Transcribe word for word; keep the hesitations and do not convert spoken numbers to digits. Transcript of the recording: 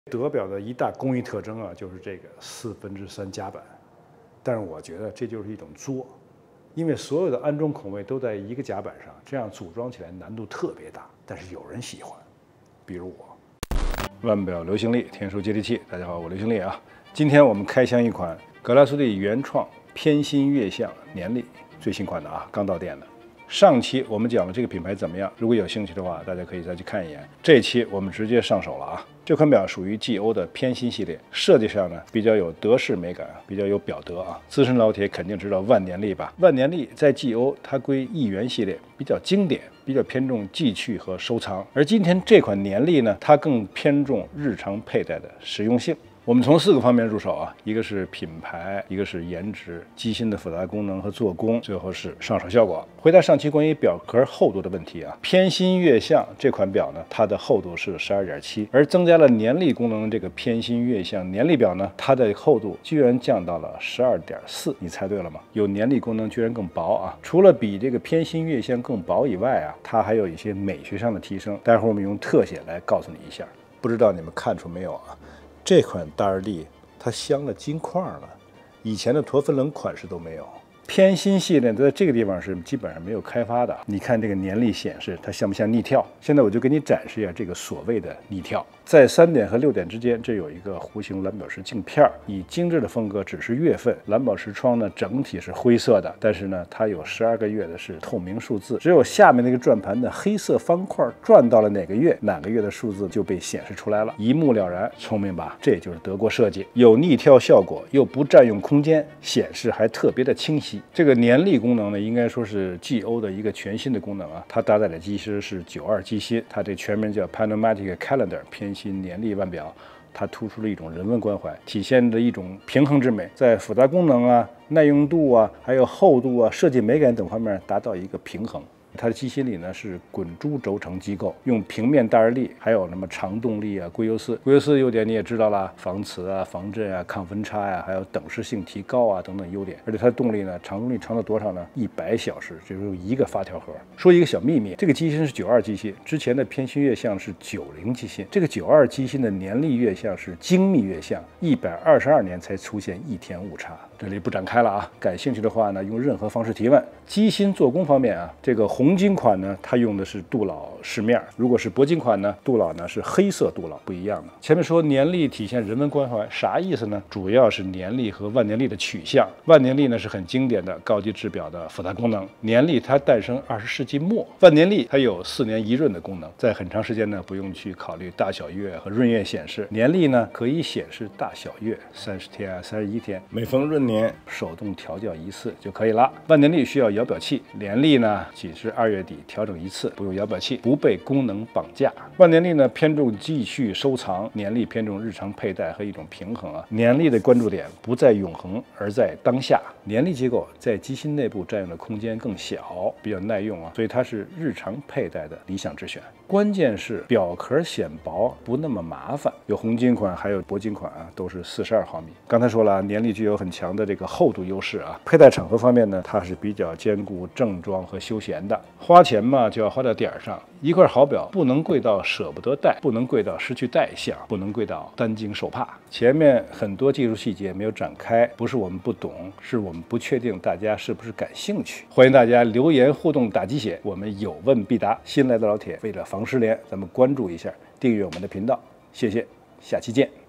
德表的一大工艺特征啊，就是这个四分之三夹板。但是我觉得这就是一种作，因为所有的安装孔位都在一个夹板上，这样组装起来难度特别大。但是有人喜欢，比如我。腕表流行力，天书接地气。大家好，我流行力啊。今天我们开箱一款格拉苏蒂原创偏心月相年历，最新款的啊，刚到店的。上期我们讲了这个品牌怎么样，如果有兴趣的话，大家可以再去看一眼。这一期我们直接上手了啊！这款表属于 G O 的偏心系列，设计上呢比较有德式美感，比较有表德啊。资深老铁肯定知道万年历吧？万年历在 G O 它归一元系列，比较经典，比较偏重记趣和收藏。而今天这款年历呢，它更偏重日常佩戴的实用性。我们从四个方面入手啊，一个是品牌，一个是颜值，机芯的复杂功能和做工，最后是上手效果。回答上期关于表壳厚度的问题啊，偏心月相这款表呢，它的厚度是 十二点七， 而增加了年历功能的这个偏心月相年历表呢，它的厚度居然降到了 十二点四， 你猜对了吗？有年历功能居然更薄啊！除了比这个偏心月相更薄以外啊，它还有一些美学上的提升，待会儿我们用特写来告诉你一下。不知道你们看出没有啊？这款大日历它镶了金框了，以前的驼芬棱款式都没有。偏心系列在这个地方是基本上没有开发的。你看这个年历显示它像不像逆跳？现在我就给你展示一下这个所谓的逆跳。在三点和六点之间，这有一个弧形蓝宝石镜片，以精致的风格指示月份。蓝宝石窗呢整体是灰色的，但是呢它有十二个月的是透明数字，只有下面那个转盘的黑色方块转到了哪个月，哪个月的数字就被显示出来了，一目了然。聪明吧？这就是德国设计，有逆跳效果，又不占用空间，显示还特别的清晰。这个年历功能呢，应该说是 G O 的一个全新的功能啊。它搭载的机芯是九二机芯，它这全名叫 Panomatic Calendar 偏心年历腕表。它突出了一种人文关怀，体现着一种平衡之美，在复杂功能啊、耐用度啊、还有厚度啊、设计美感等方面达到一个平衡。它的机芯里呢是滚珠轴承机构，用平面大日历，还有什么长动力啊、硅油丝。硅油丝的优点你也知道啦，防磁啊、防震啊、抗分叉呀、啊，还有等时性提高啊等等优点。而且它的动力呢，长动力长到多少呢？一百小时，只有一个发条盒。说一个小秘密，这个机芯是九二机芯，之前的偏心月相是九零机芯，这个九二机芯的年历月相是精密月相，一百二十二年才出现一天误差。这里不展开了啊，感兴趣的话呢，用任何方式提问。机芯做工方面啊，这个红金款呢，它用的是镀老饰面；如果是铂金款呢，镀老呢是黑色镀老，不一样的。前面说年历体现人文关怀，啥意思呢？主要是年历和万年历的取向。万年历呢是很经典的高级制表的复杂功能，年历它诞生二十世纪末，万年历它有四年一闰的功能，在很长时间呢不用去考虑大小月和闰月显示，年历呢可以显示大小月，三十天啊、三十一天，每逢闰年手动调校一次就可以了。万年历需要摇表器，年历呢仅是二月底调整一次，不用摇表器，不被功能绑架。万年历呢偏重记叙收藏，年历偏重日常佩戴和一种平衡啊。年历的关注点不在永恒，而在当下。年历结构在机芯内部占用的空间更小，比较耐用啊，所以它是日常佩戴的理想之选。关键是表壳显薄，不那么麻烦。有红金款，还有铂金款啊，都是四十二毫米。刚才说了，年历具有很强的这个厚度优势啊。佩戴场合方面呢，它是比较兼顾正装和休闲的。花钱嘛，就要花到点儿上。一块好表不能贵到舍不得戴，不能贵到失去戴相，不能贵到担惊受怕。前面很多技术细节没有展开，不是我们不懂，是我们不确定大家是不是感兴趣。欢迎大家留言互动打鸡血，我们有问必答。新来的老铁，为了防失联，咱们关注一下，订阅我们的频道，谢谢，下期见。